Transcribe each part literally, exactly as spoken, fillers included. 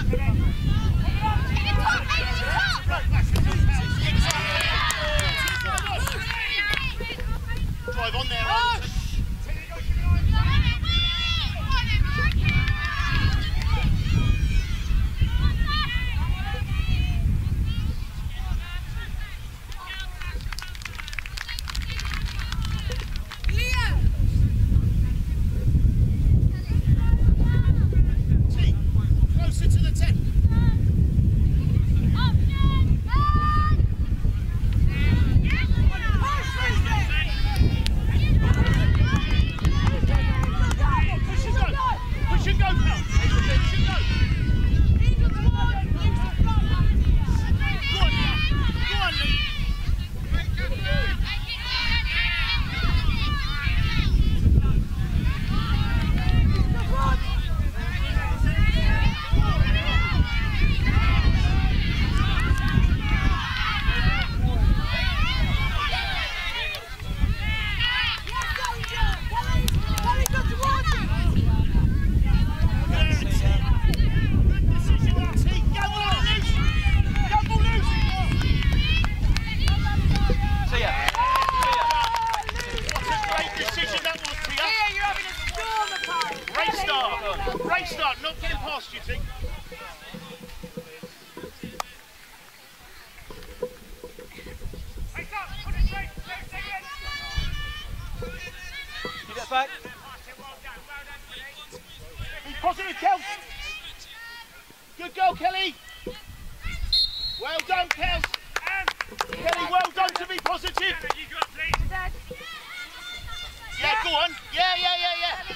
Drive on there. Back. Be positive, Kel. Good goal, Kelly. Well done, Kel. Kelly, well done to be positive. Yeah, go on. Yeah, yeah, yeah,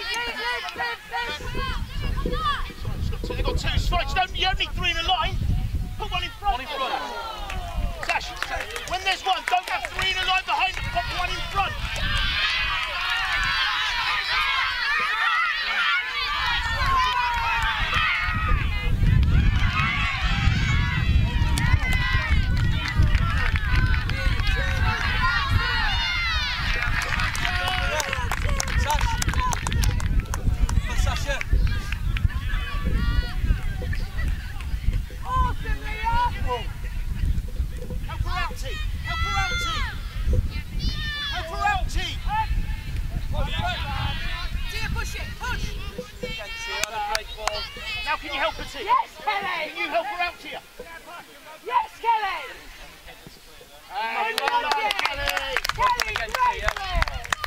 yeah. They've got two strikes. Don't, you don't need three in a line. Put one in front. One in front. Sash, when there's one, don't have three in a line behind. Put one in front. Now can you help her, T? Yes, Kelly! Can you help her out here? Yes, Kelly! Hey, well done, Kelly! Kelly, great play!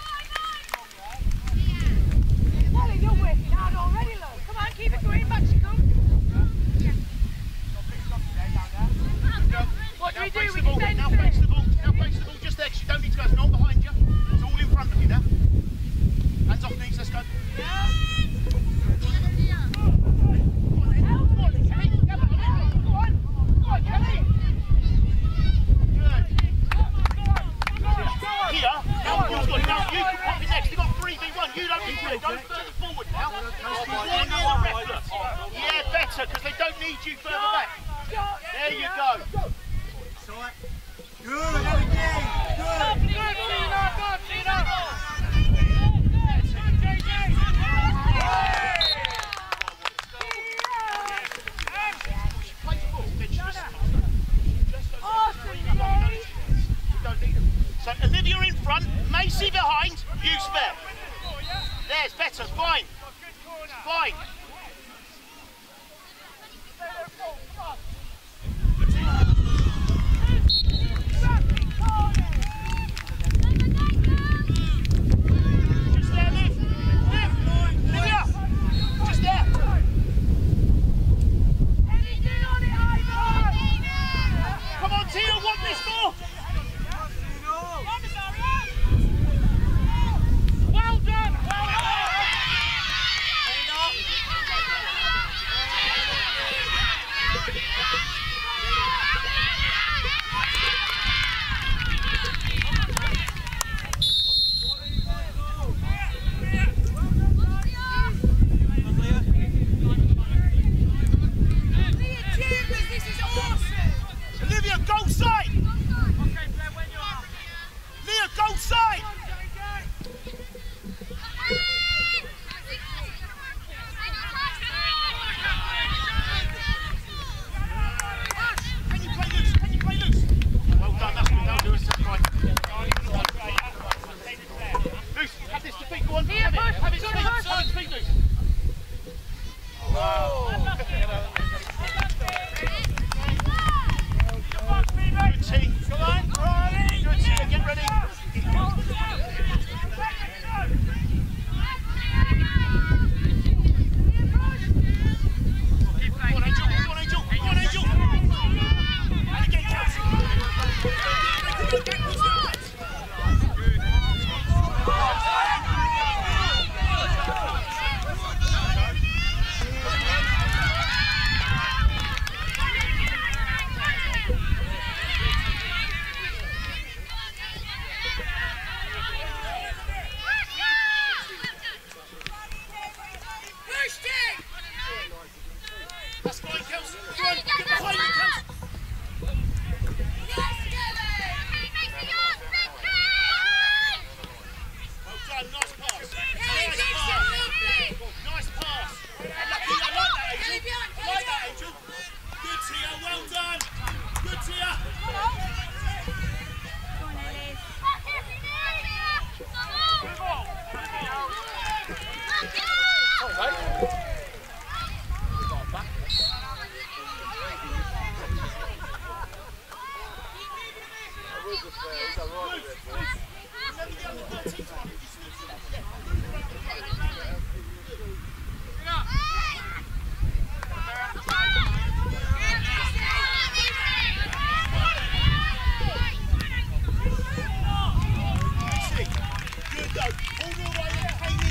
Kelly, you're working hard already, love. Come on, keep it going, back she comes. What do we do? We defend Now face the ball, now face the ball just there, because you don't need to go, it's not behind you. It's all in front of you now. Hands off knees, let's go. Yeah. Yeah, better, because they don't need you further back. There you go. Good, again. Good. Good, Tina. Good, Tina. So Olivia in front, Macy behind, you spare. There's better, fine. Fine. Just there, Liv. Liv. Olivia. Just there. Come on, Tia, want this ball. Well done! Well done! All the way, Amy.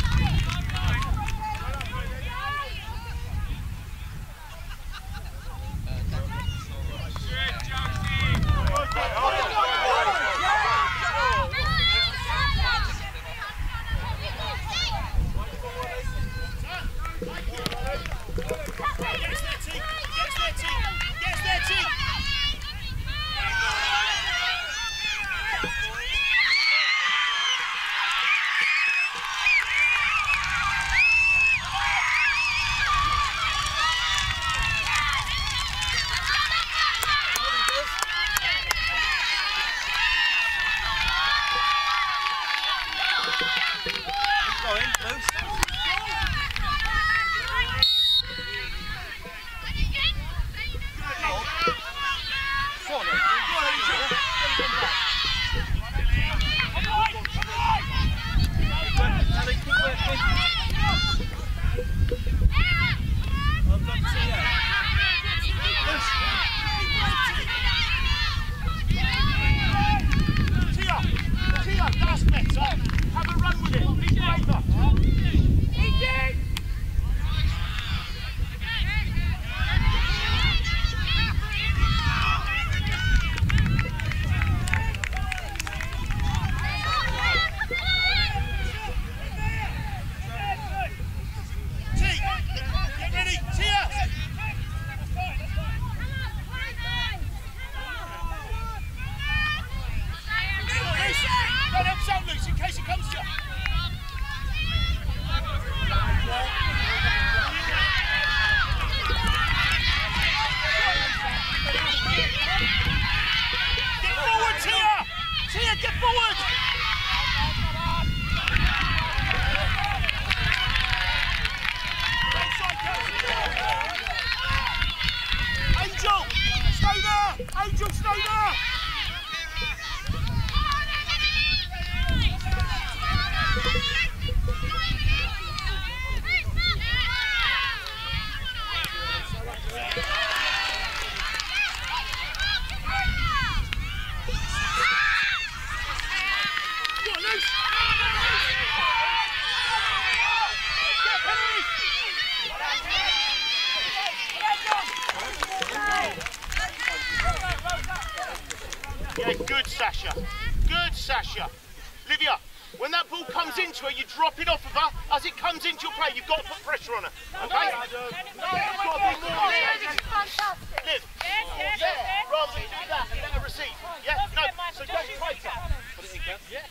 Yeah, good, Sasha. Good, Sasha. Livia, when that ball comes into her, you drop it off of her. As it comes into your play, you've got to put pressure on her. Okay? No, you've got to be more fantastic. Liv. Yeah. Rather than do that and let her receive. Yeah? No, so go tighter. Put it in, Kev. Yeah.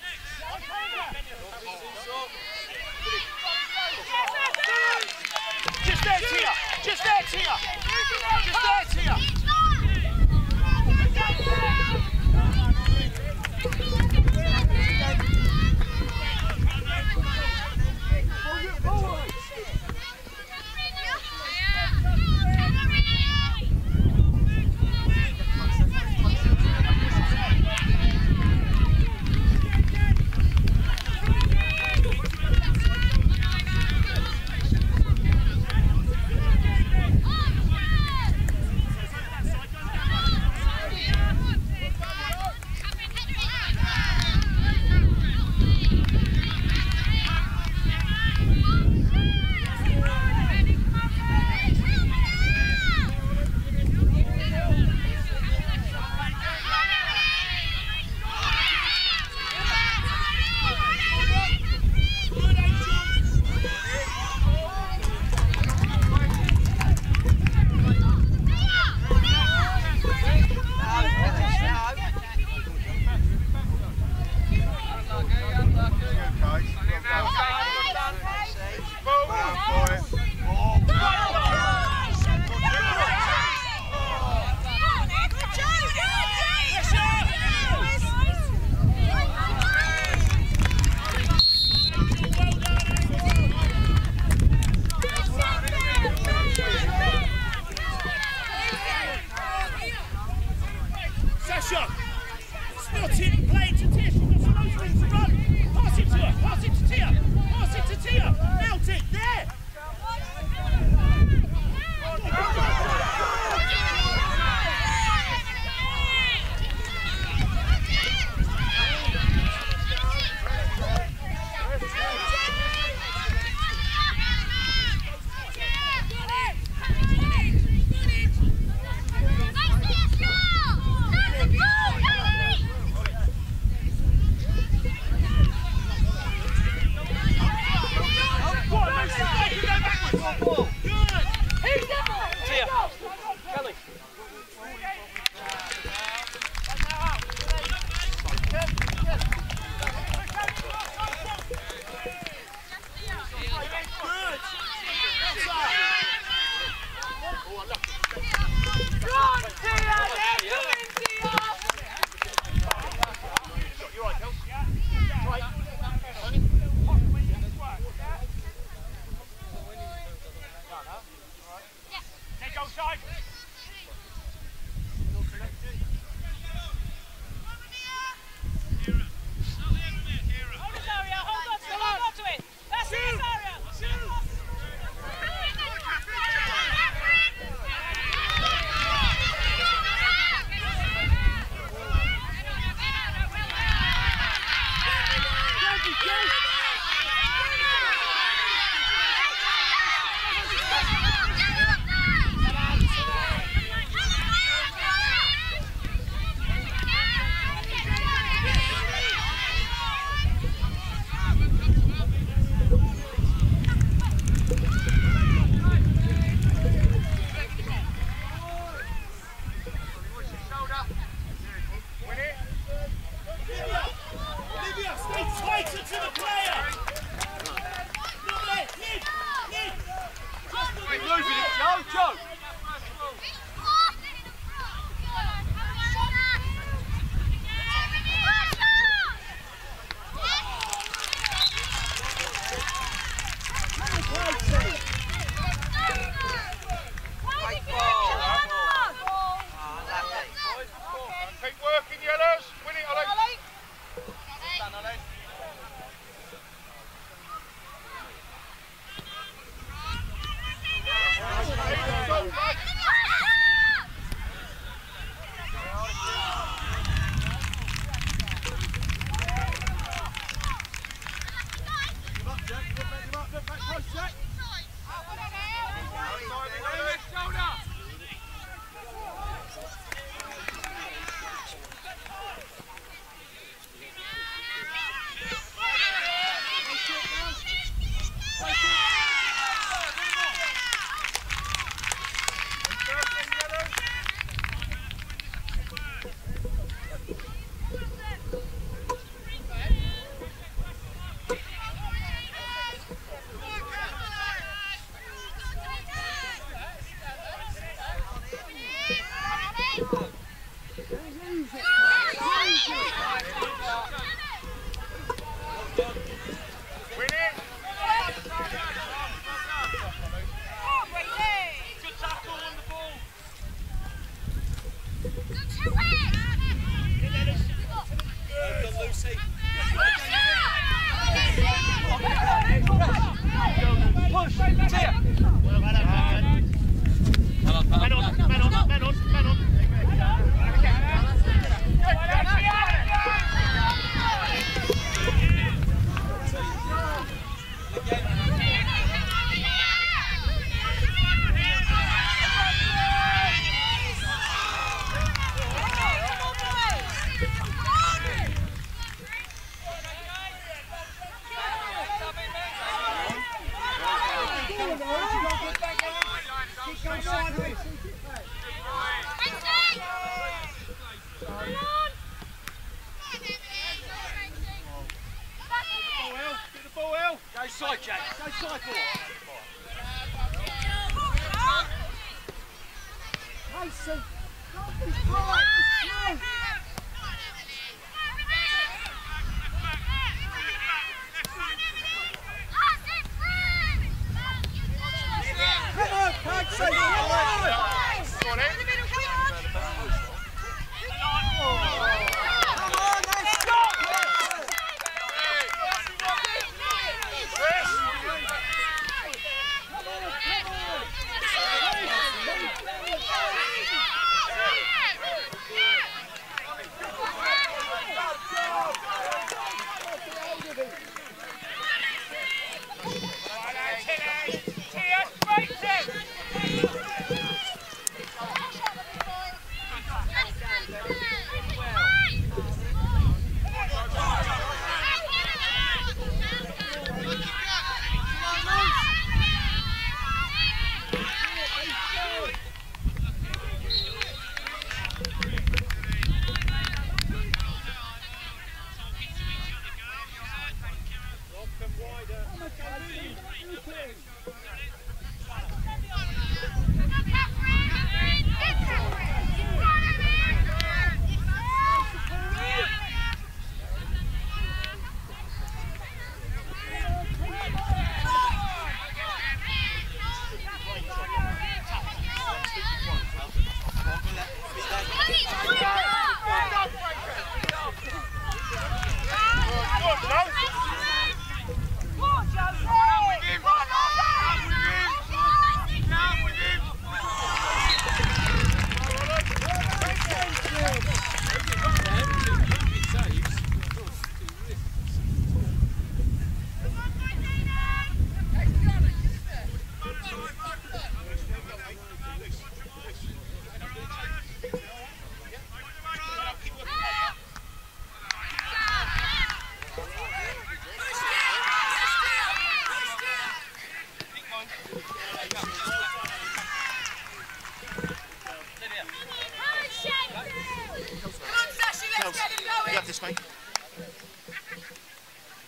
Just there, Tia. Just there, Tia. Just there, Tia.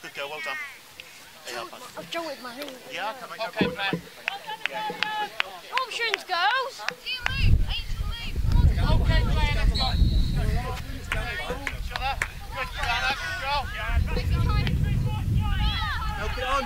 Good girl, well done. There you are, bud. I've drawn with my hand. Yeah, okay, mate. Okay, man. Options, girls. Okay, player, let's go. Good, Gordano. Good girl. Help it on.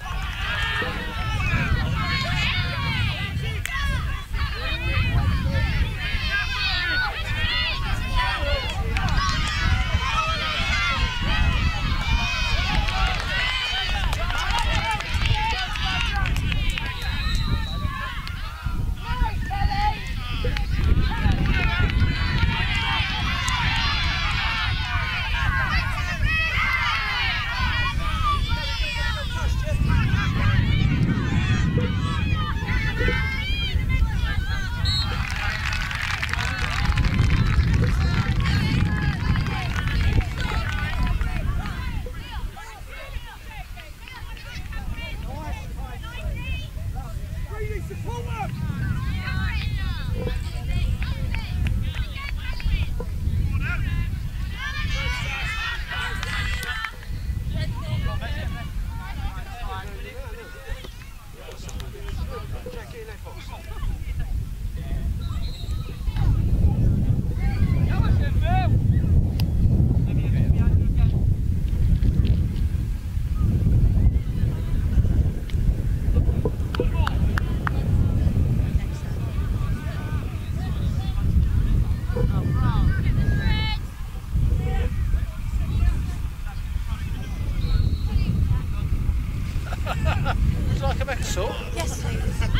Would you like a better sort? Yes, please.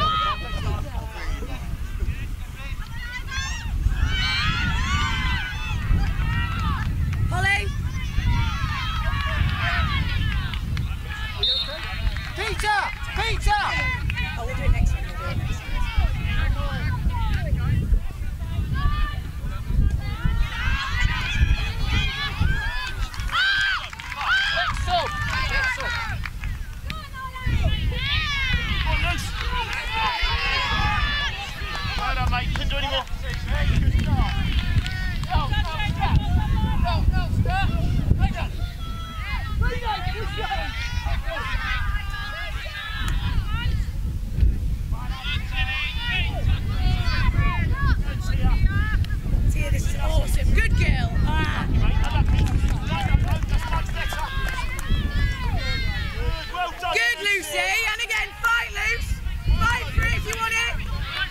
Holly. Peter! Peter! Oh, we'll do it next time. We'll do it next time. Well done, mate. Couldn't do any more. Tia, this is awesome. Good girl. Ah. Well done. Good, Lucy. And again, fight, Luce. Fight for it if you want it.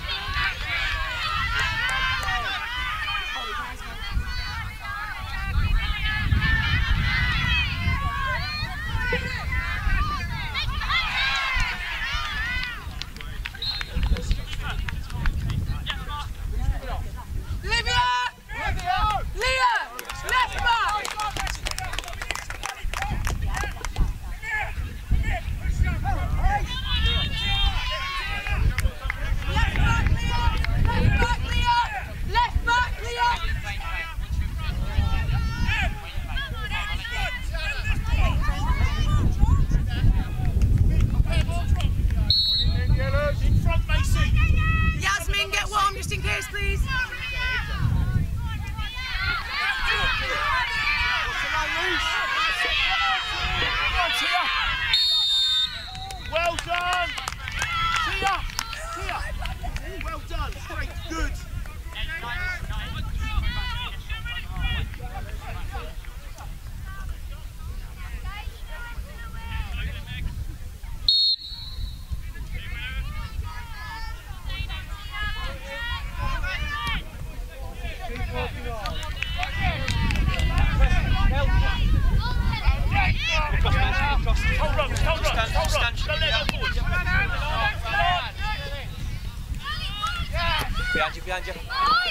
Well done! Tia! Tia! Well done! Great, good! Hold on, hold on, hold on. Don't let her forward. Behind you, behind you.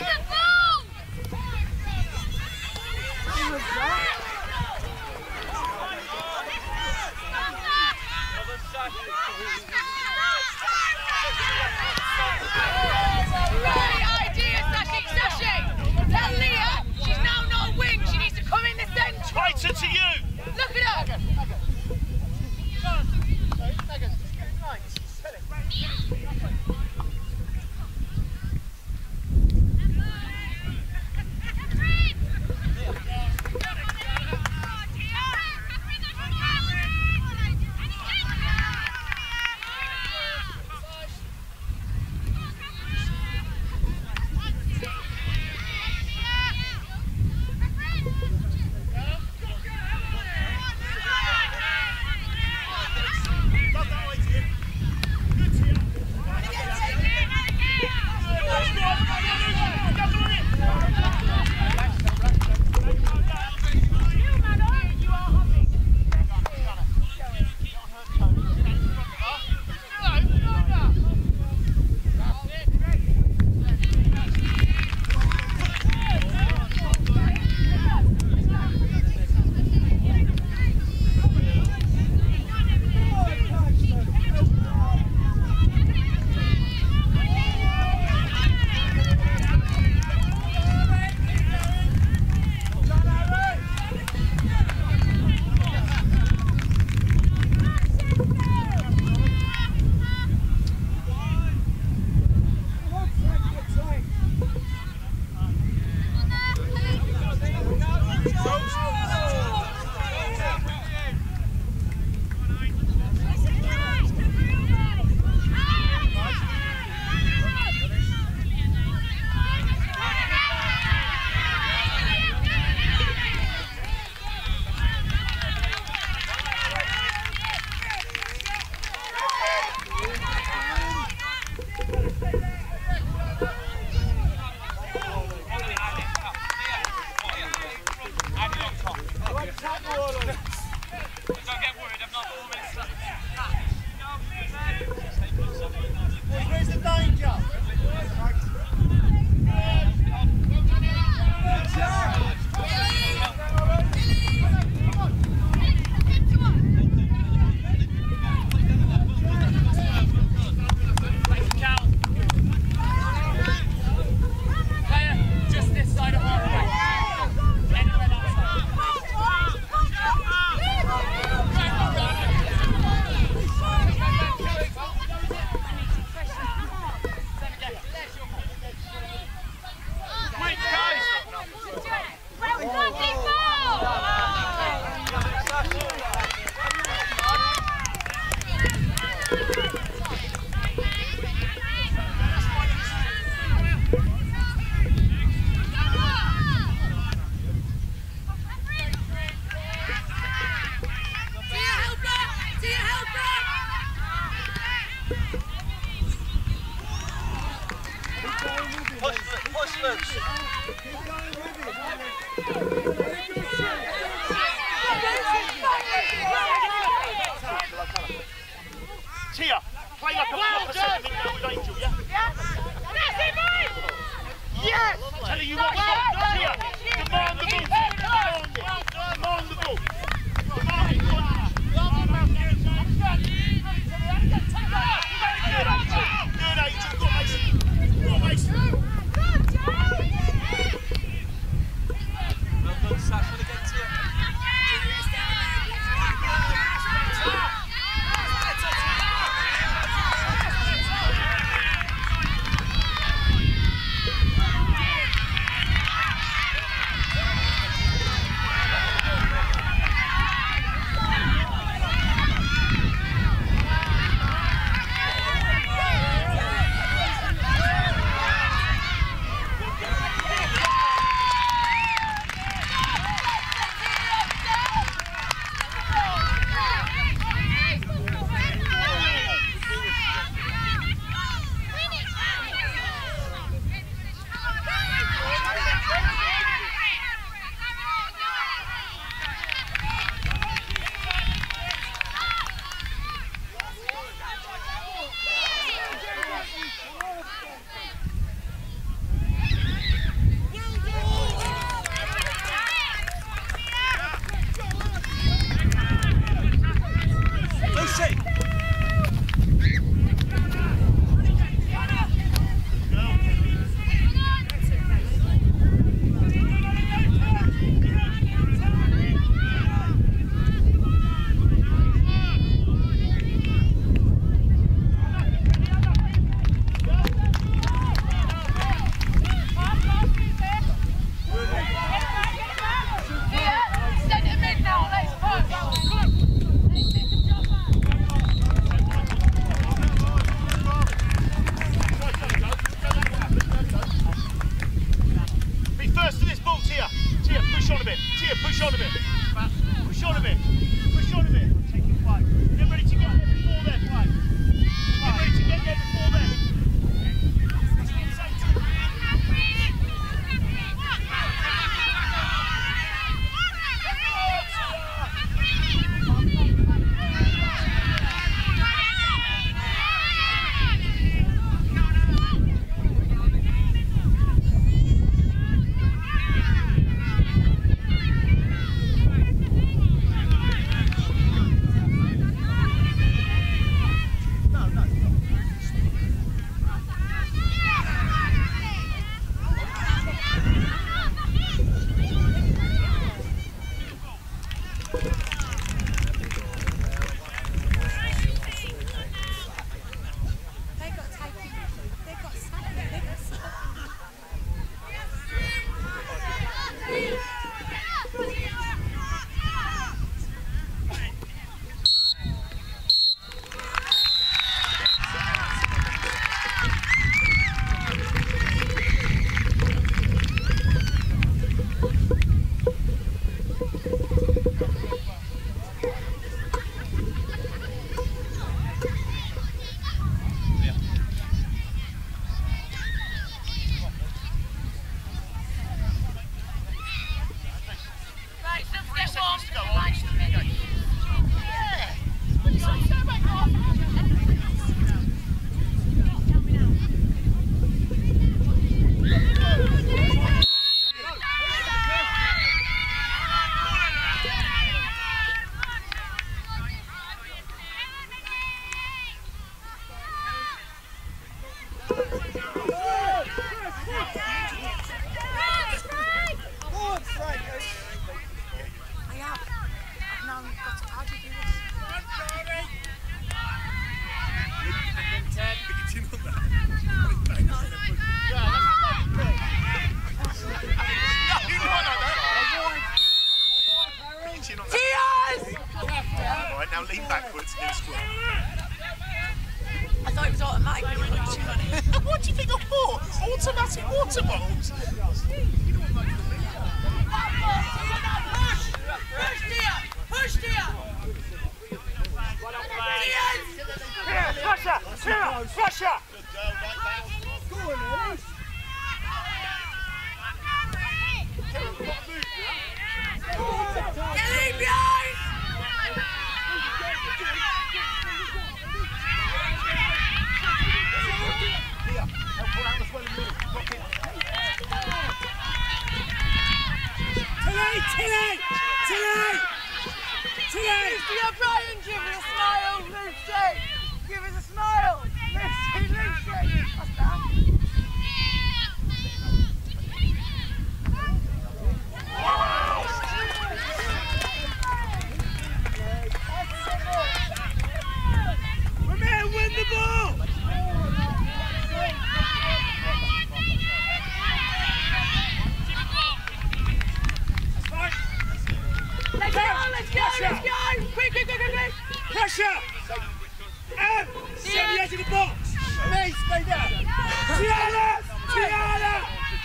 Great idea, Sashi! Sashi! Tell Leah she's now not a wing. She needs to come in the centre. Tighter to you. Look at her. loose. Tia, play like a proper second in there with Angel, yeah? Yes! That's it, mate! Yes! Telling you what, Tia, demand the ball, demand it, demand the ball. Demand it, go on. Good, Angel, good, Angel, go on, Mason. Go on, Mason. Well done, Sasha, again, Tia. Now lean backwards and square. I thought it was automatic when you put your chin on it. What do you think of for? Automatic water bottles? You don't like the lead. Push! Push, dear! Push, dear! Here, Russia! Here, Russia! Go on, Ellis. Tilly! Tilly! Tilly! Tilly! Lucy O'Brien, give us a smile, Lucy! Give us a smile! Lucy, Lucy! What's that? Romeo, win the ball! Let's go, let's go, let's go! Quick, quick, quick, quick, quick! Pressure! Em! Stay on the edge of the box! Me, stay down. Tiana! Tiana!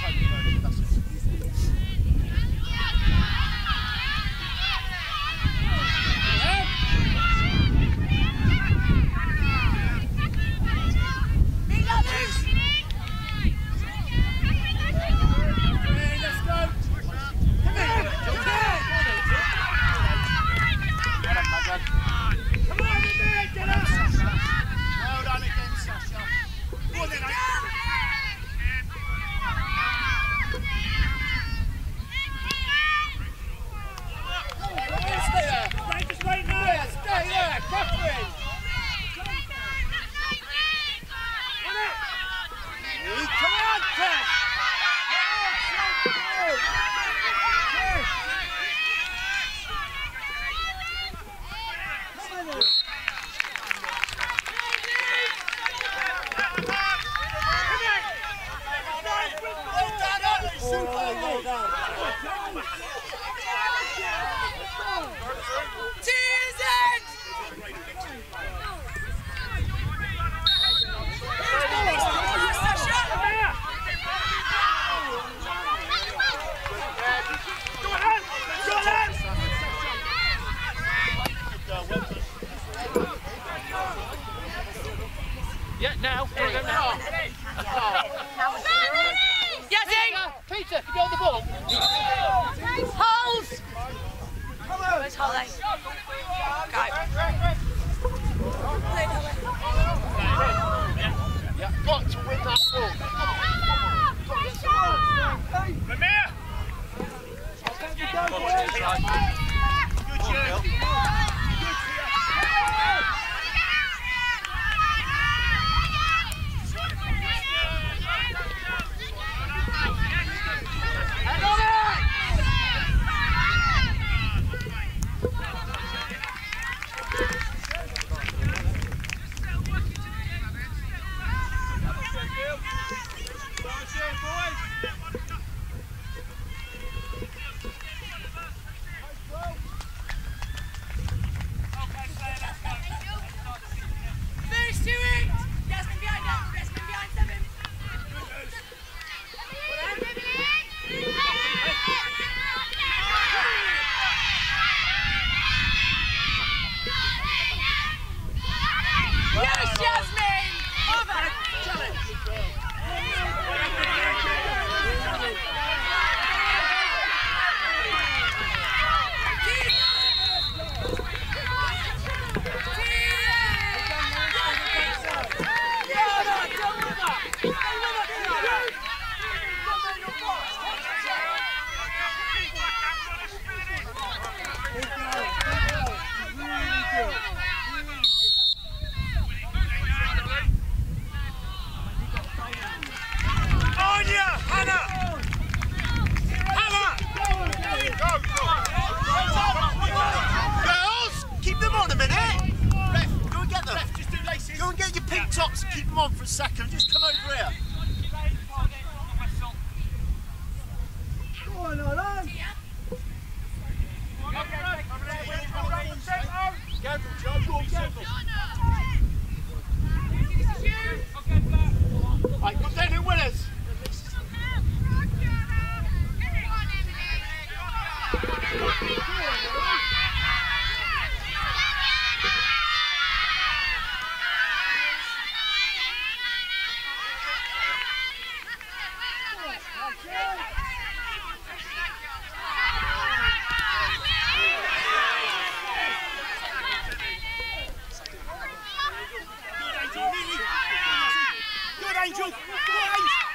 Yeah, now. There we go, now. Yazzie! Peter, can you hold the ball? Holes! Where's Holly? Go. Yeah, got to win that ball. Ramir! Good job. Finish to it! Jasmine behind up, Jasmine behind seven. Yes, Jasmine! Over! Challenge! Tops, keep them on for a second, just come over here. Go on, Alan! Right, good then, who winners? Good, Angel. Good, Angel.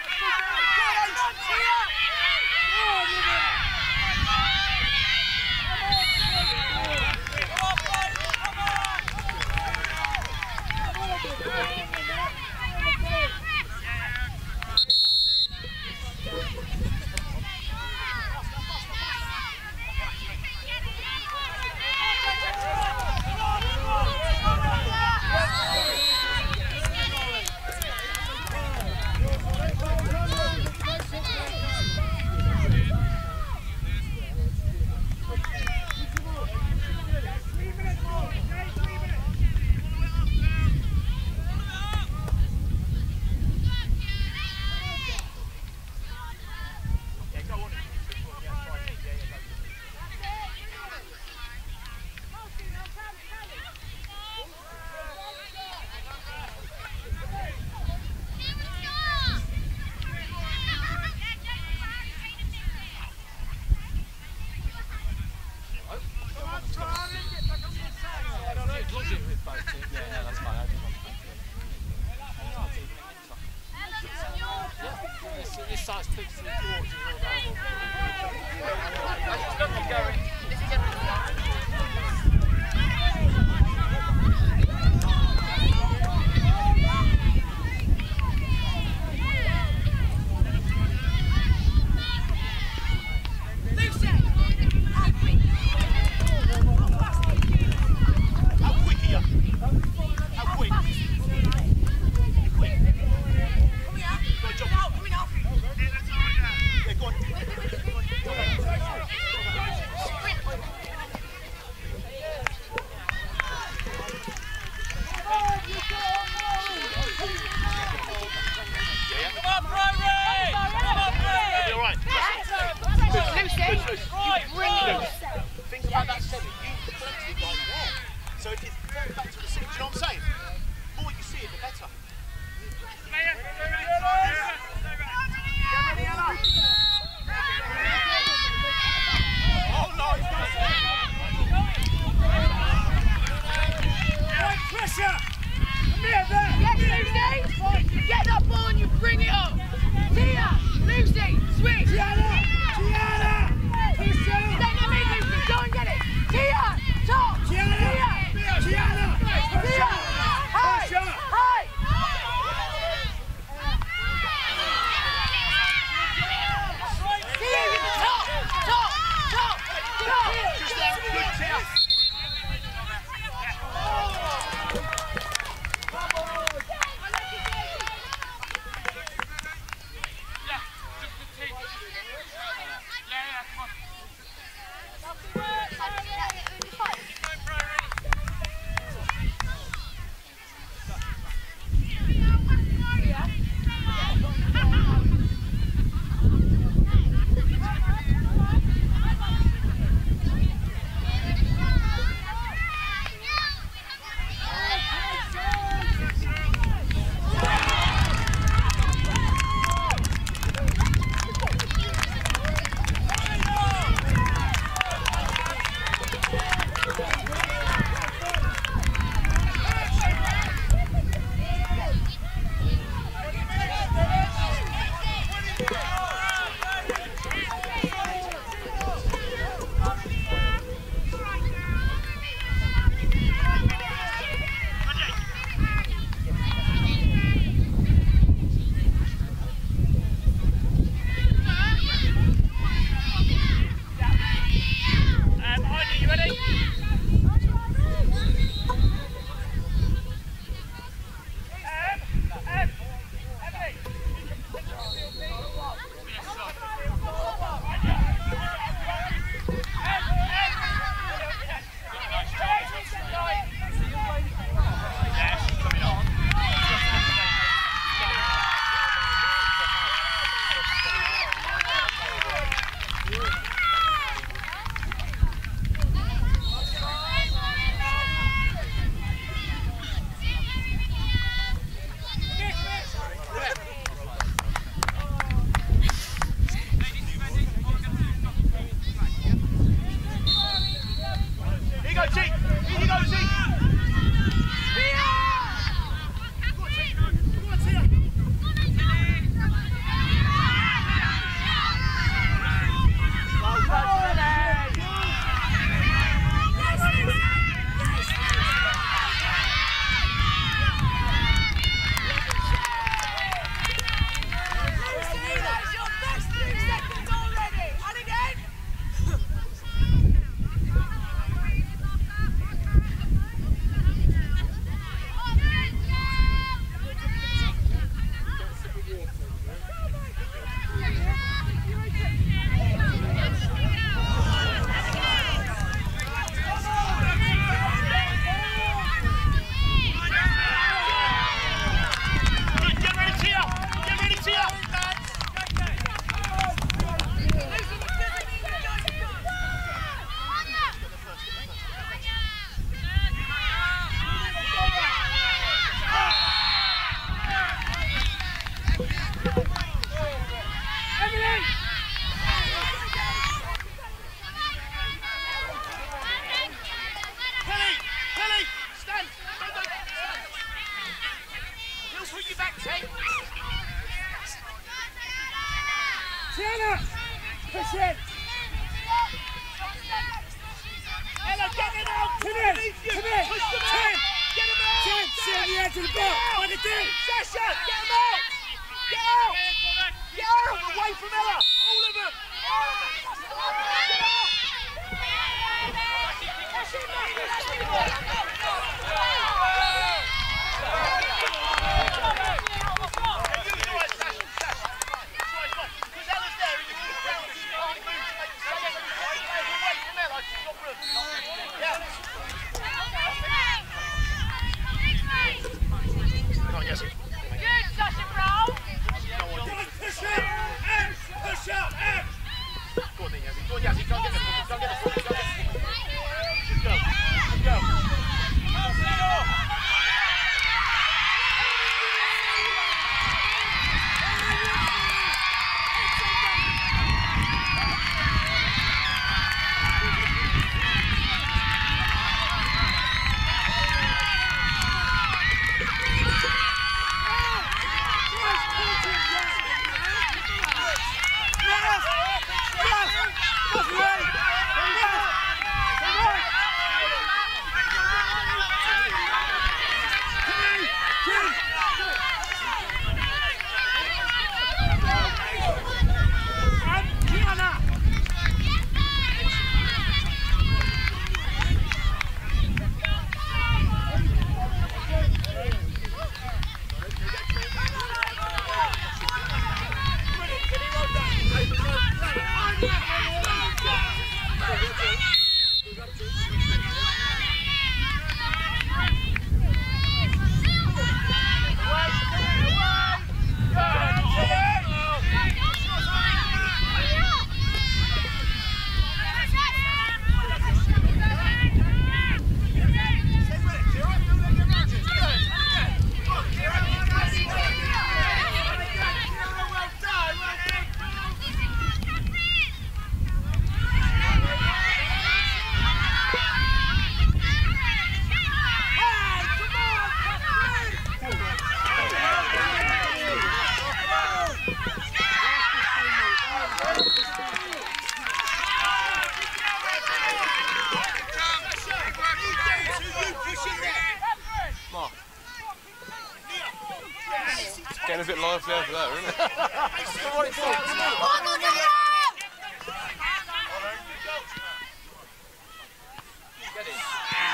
that's fine. This, this side's fixed to the towards as well. Think about that seven. You plenty right there. So if it's back to the six, do you know what I'm saying? The more you see it, the better. Oh no! Pressure! Come here, there! Yes, Lucy! Get that ball and you bring it up! Tia! Lucy! Switch! Gianna! Gianna! Push up! Stay near me, Lucy! Go and get it! Tia! Top! Gianna! Tia! Gianna! Push Tia! up! High! Push up! High! Tia, get the top! Top! Top! Top! Just there, good Tia. Push in. Ella, get him out! Come in! Come in! Push them Tim! out! Get him out! Tim, sit on the edge of the box! Like a dude! Sasha, get him out! Get out! Get out! Away from Ella! All of them! Get out! Getting a bit lively over there, isn't it? Get it.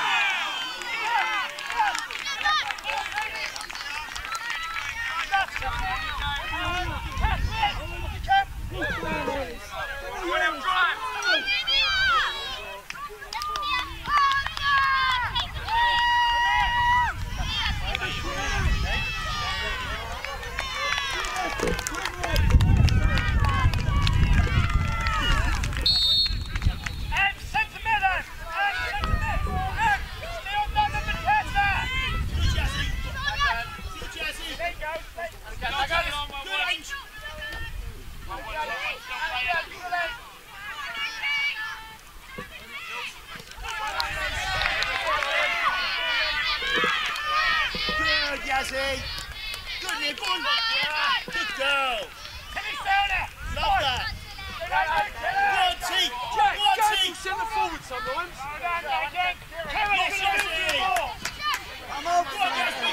Yazzie! Good, Nick! Good girl! Love that! Go on, T! Go on, T! Send the forward sometimes. Yes, Yazzie! I'm over. Go on, Yazzie!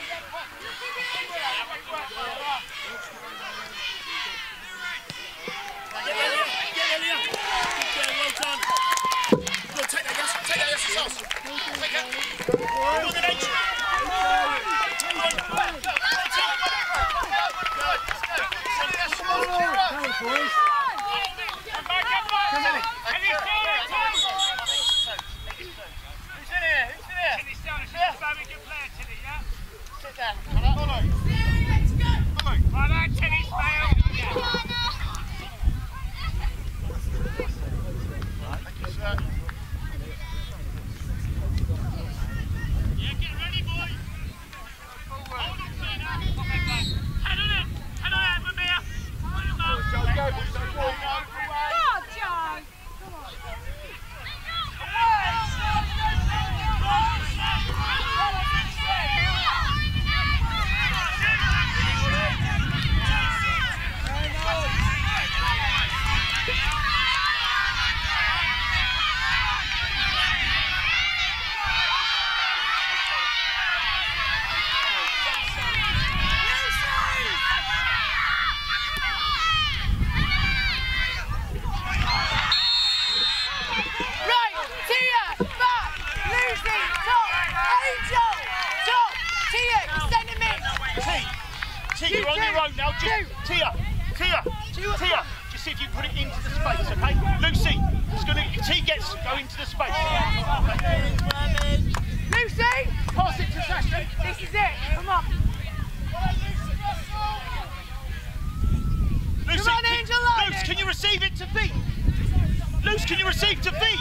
Get Elliot! Get Elliot! Good girl, well done! Go on, take that, Yazzie! Take that, Yazzie! Sauce! Take that! Come on, then, H! Boys. Come on. Sit down. Follow. Right, that tennis fail. Thank you, sir. Yeah, get ready, boy. Hold on, head on it. Head on it, Mamiya. Go, go, go. God, John! Come on. Away! Lucy, you're on your own now. Just Tia, Tia, Tia. Just see if you put it into the space, okay? Lucy, it's gonna. T gets go into the space. Lucy, Pass it to Sasha. this is it. Come on. Lucy, Come on, can, Angel Luce, can you receive it to feet? Luce, can you receive to feet?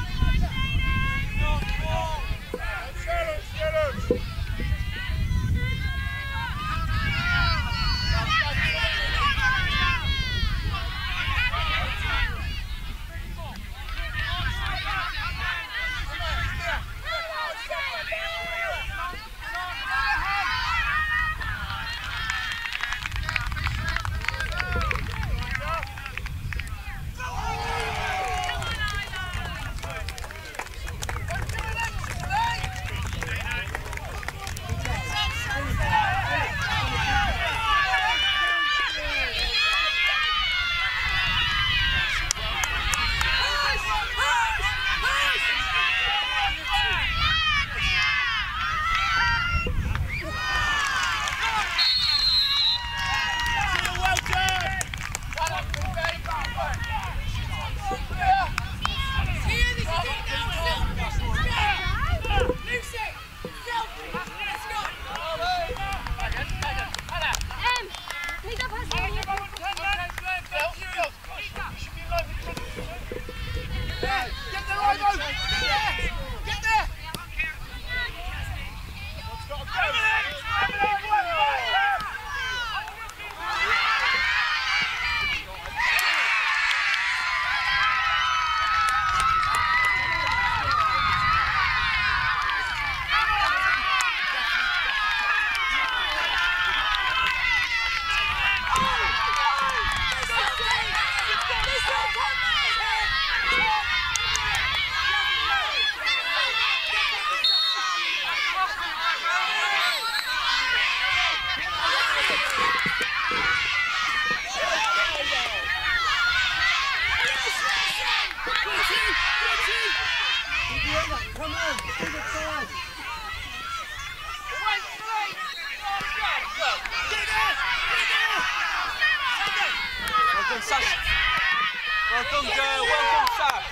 Well done, girl. Well done, Sash.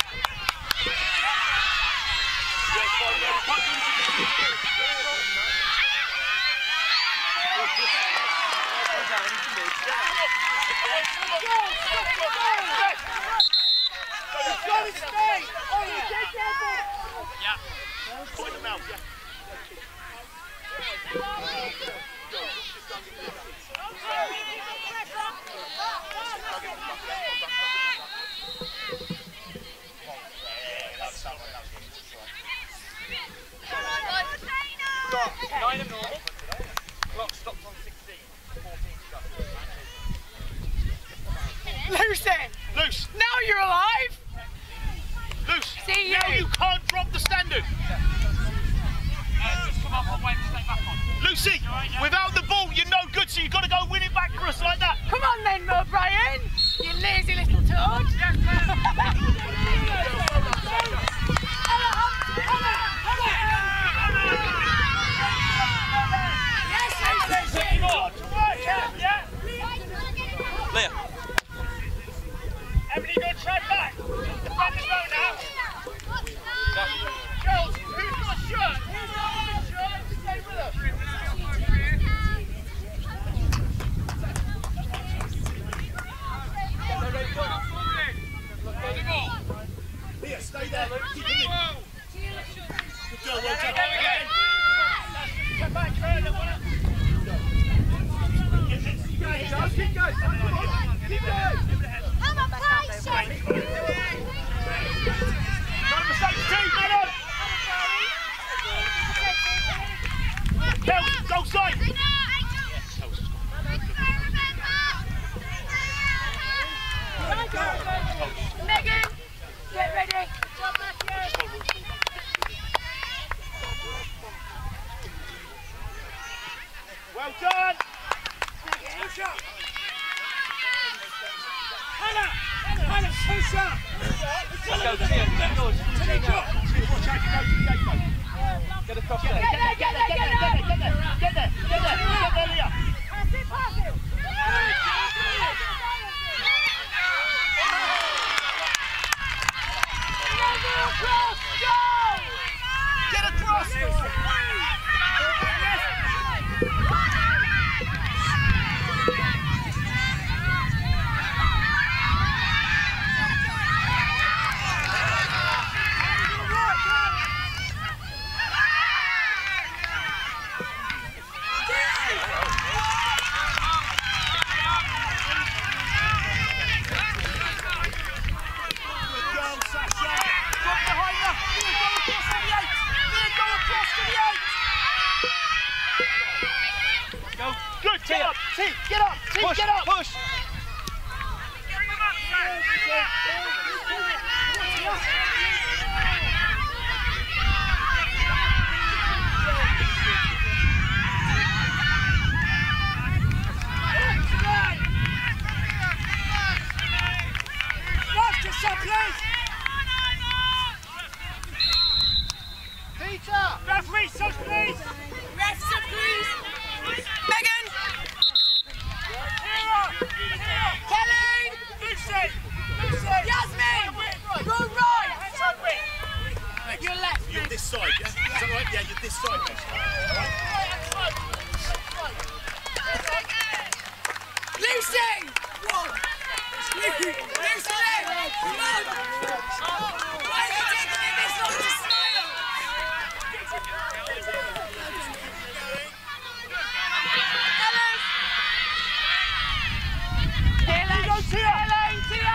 Yeah. Point them out, yeah. Stop. Nine and normal. Clock stopped on sixteen. fourteen stuff. Lucy, Loose, now you're alive. loose. See you. Now you can't drop the standard. Uh, just come up and wait to stay back on. Lucy, without the ball, you're no good, so you've got to go win it back for us like that. Come on then, Brian. You lazy little toad. Leah. Emily, go try back. Defend the row now. Girls, who's got a shirt? Who's got a shirt? Stay with us. Here, stay there. Keep it in. Good girl, well done. Come back, further. Keep going. Keep going. I'm a patient. No mistakes, team, man. Kels, go side. Megan, get ready. Well done. Hannah, Hannah, push up. Let's go, Tia. Watch out, you go to the gate, though. Get across Get there. there, get there, get there, get there. Get there, get there, get there, get there, Leah. Pass it, pass it. Girl, Sasha. Drop behind her. Here, go across to the eight. Here, go across to the eight. Go. Good, get up, T, get up, T, Push, get up. push. Peter. Referee, such please. Refs, please. Megan. Kelly. Lucy. Yasmin. Go right. You're left. You're this side, yeah? Is that right? Yeah, you're this side. Lucy. One. Lucy. Lucy. Come on. Why are you taking me this long to smile? Ellen. Go Tia. Ellen, Tia.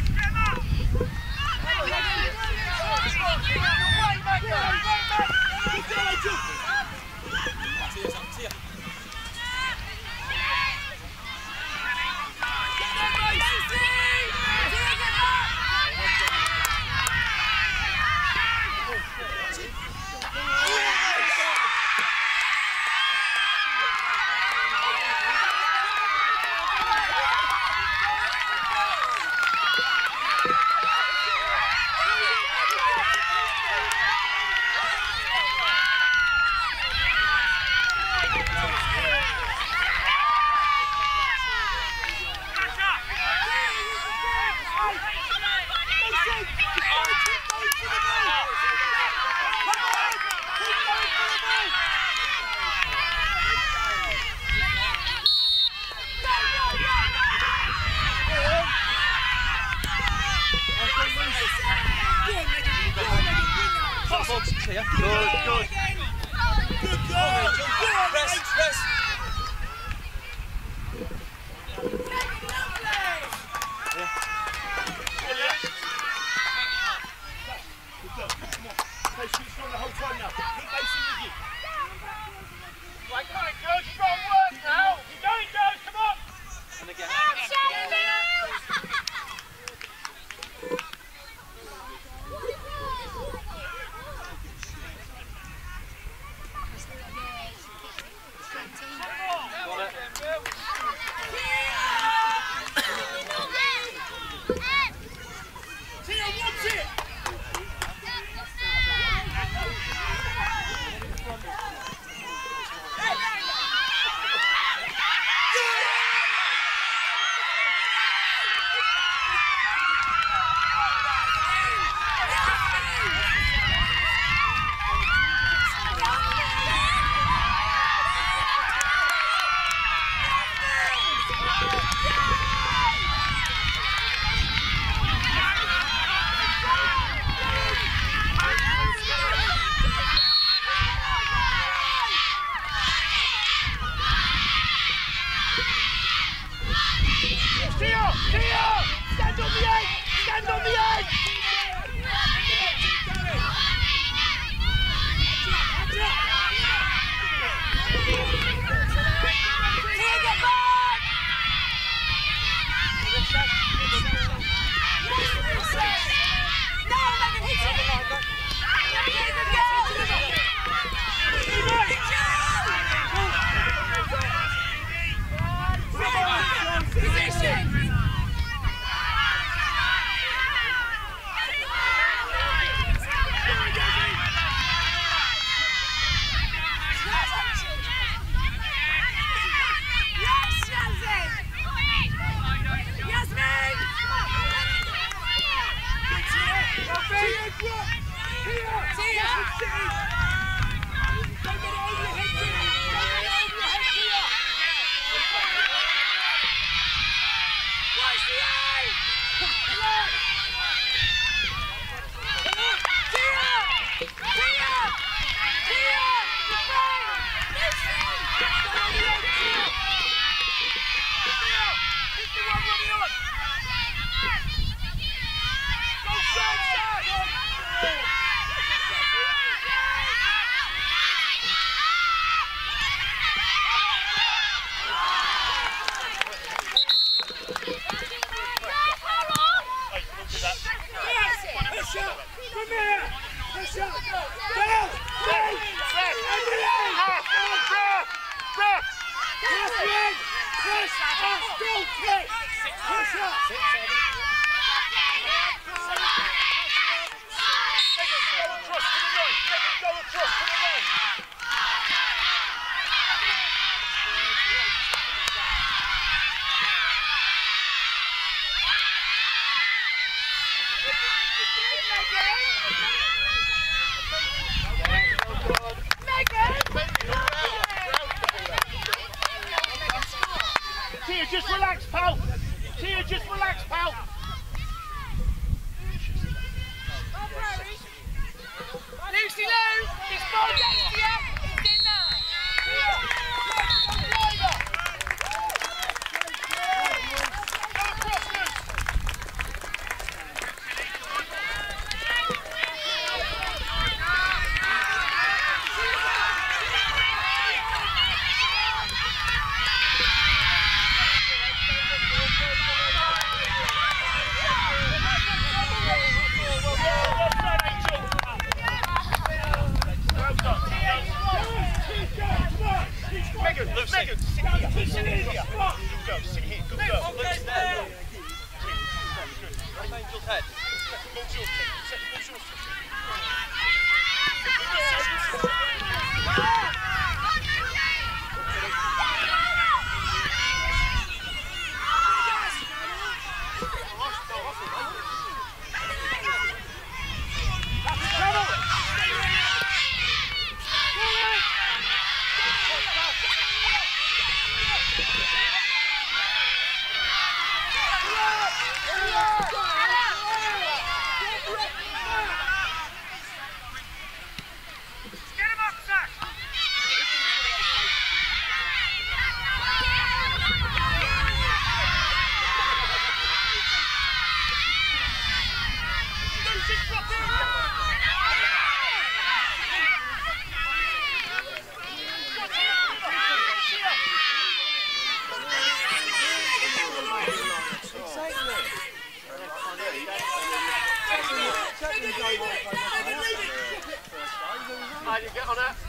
Good, good. Good girl. Rest, rest. Stay strong the whole time now. Keep facing with you. Right, come on, girls, you've got to work now. You're going, girls, come on. And again. Tia, just relax, pal. Tia, just relax, pal. Lucy Lou, it's ball next to you. It's in there. Megan, Megan, sit here. Sit here. Good girl, sit here. Good girl. Look there. Good. Angel's head. Ball's yours, Tia. Ball's yours, Tia. How do you get on it?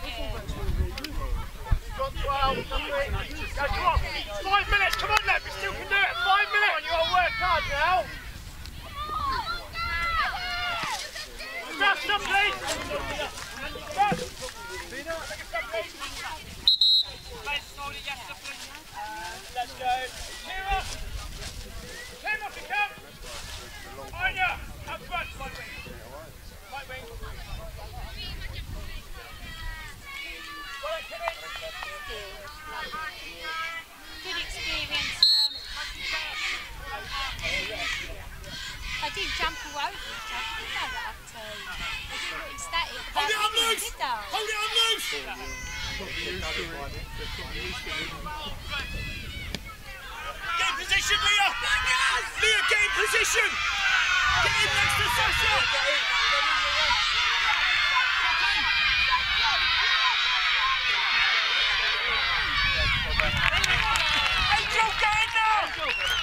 Got twelve, nothing. Go, come on. Five minutes, come on, Lev. You still can do it. Five minutes. Come on, you got to work hard now. Fast up, please. Fast. Let's go. Cheer up. Cheer up, you come. On ya. Up front, right wing. Right wing. Good experience. Um, I didn't jump all over the top. I didn't know that up to. I didn't look ecstatic about Hold it on it, loose! did I? Hold it on loose! Get in position, Leah! Leah, get in position! Get in next to Sasha! Angel, get in now!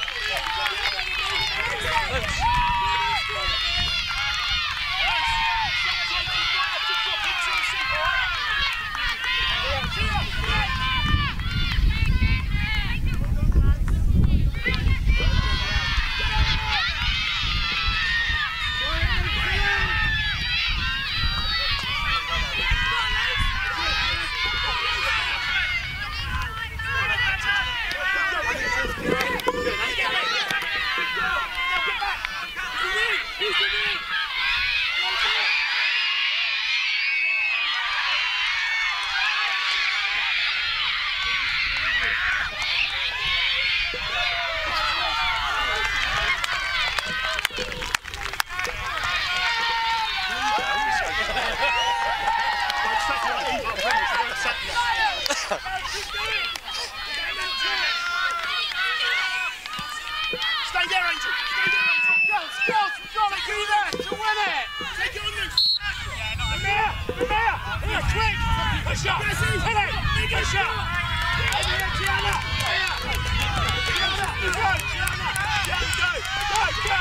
Stay there, Angel. Stay there, Angel. Girls, girls, we've got to do that to win it. Take it on loose. Amir, Amir, here, quick. Push up. Hit it. Push up. Over here, Gianna. Gianna, go, Gianna. Gianna, go. Go, go.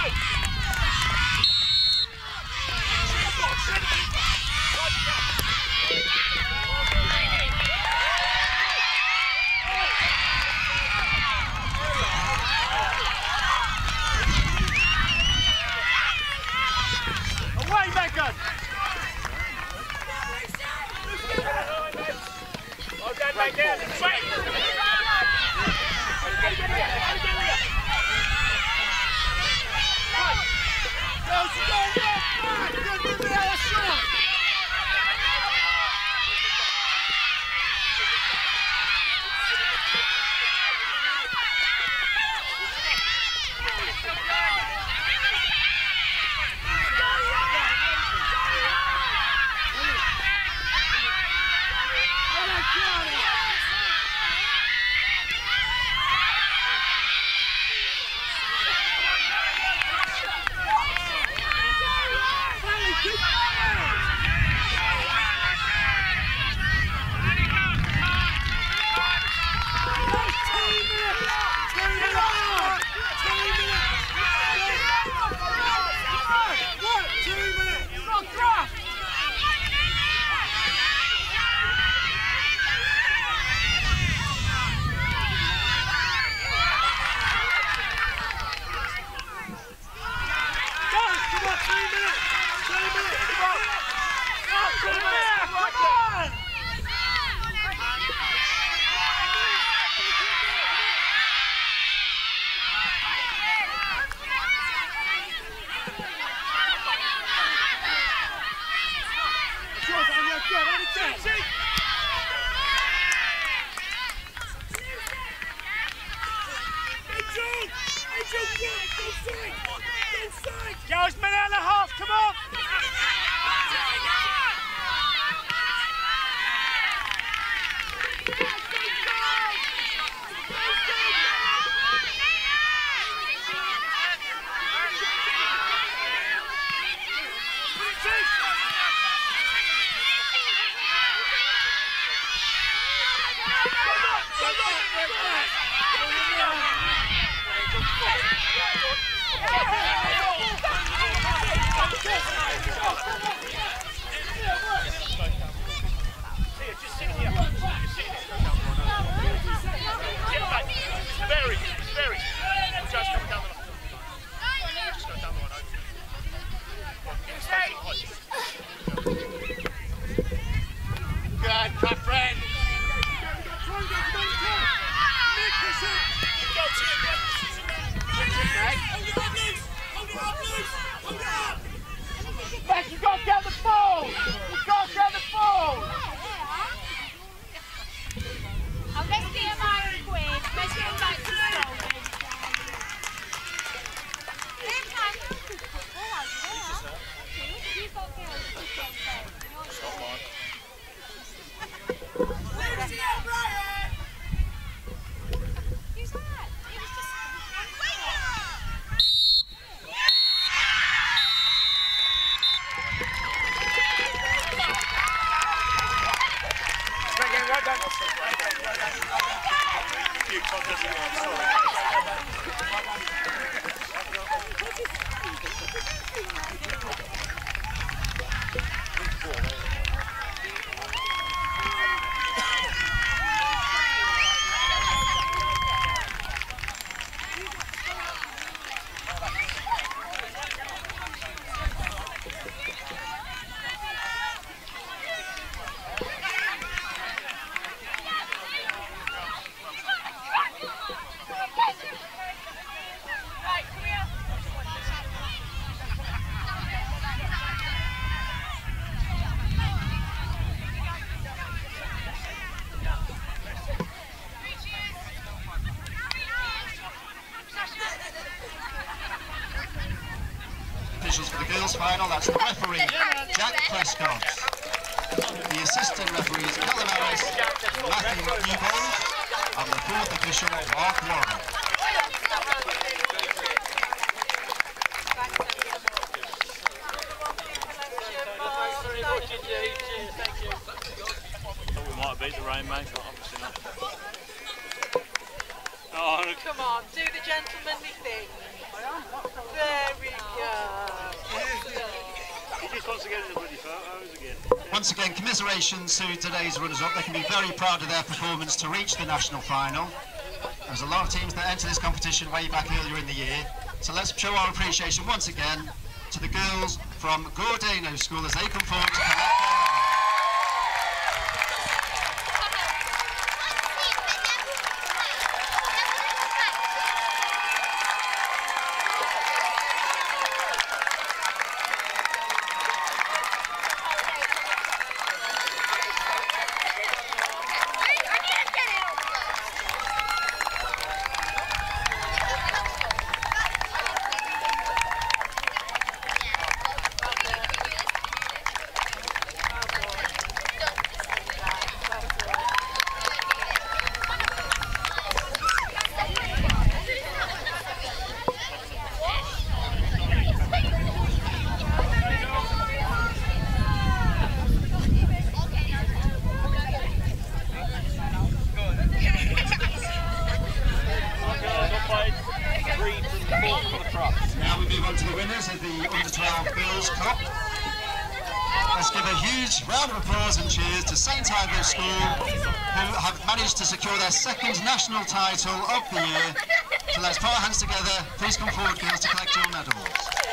Right down. Right. Girls, minute and a half, come on! For the girls' final, that's the referee, Jack Prescott. The assistant referees, Callum Harris, Matthew U twelve, and the fourth official, Mark Warren. Thought we might have beat the rain, mate, but obviously not. Oh, look. Come on, do the gentlemanly thing. There we go. He just wants to get in the bloody photos again. Once again, commiserations to today's runners-up. They can be very proud of their performance to reach the national final. There's a lot of teams that enter this competition way back earlier in the year. So let's show our appreciation once again to the girls from Gordano School as they come forward to collect their medals. winners of the under twelve Girls' Cup. Let's give a huge round of applause and cheers to Saint Ivo School, who have managed to secure their second national title of the year. So let's put our hands together. Please come forward, girls, to collect your medals.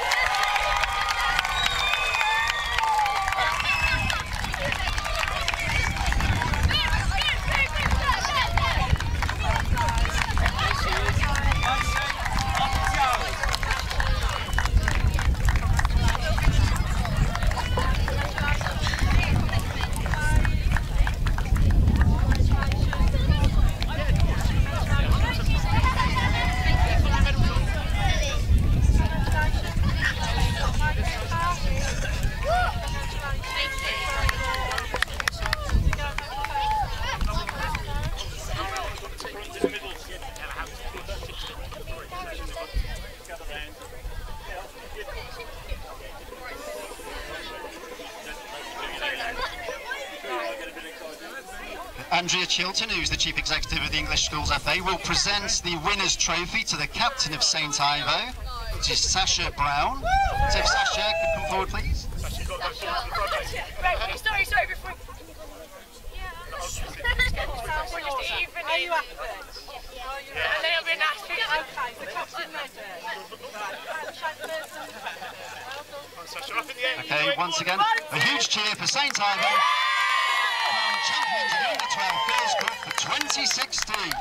Andrea Chilton, who's the Chief Executive of the English Schools F A, will present the winner's trophy to the captain of Saint Ivo, which is Sasha Brown. So if Sasha could come forward, please. Right, sorry, sorry, before... Are you happy? A little bit nasty. Okay, the captain ready. Okay, once again, a huge cheer for Saint Ivo, champions of the under twelve Girls' Cup for twenty sixteen.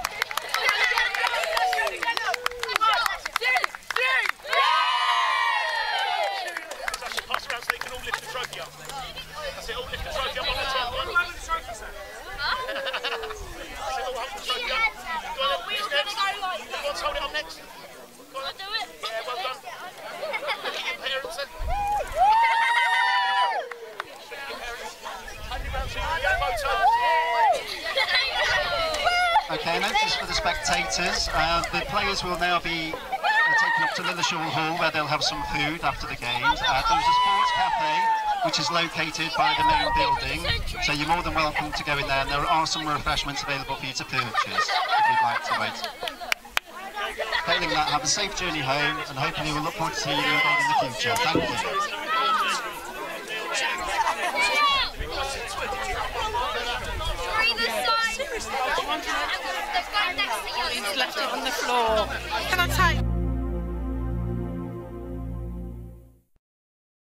Pass around so they can all lift the trophy up. That's it, all lift the trophy up on the top. One of the trophy, sir. That's it, all hold the trophy up. Go on, who's next? Who wants to hold it up next? Go on. Do it. Yeah, well done. Look at your parents, then. Okay, notice for the spectators, uh, the players will now be uh, taken up to Lilleshall Hall, where they'll have some food after the games. Uh, there's a sports cafe which is located by the main building, so you're more than welcome to go in there, and there are some refreshments available for you to purchase if you'd like to wait. Failing that, have a safe journey home, and hopefully we'll look forward to seeing you again in the future. Thank you. He's left it on the floor. Can I take...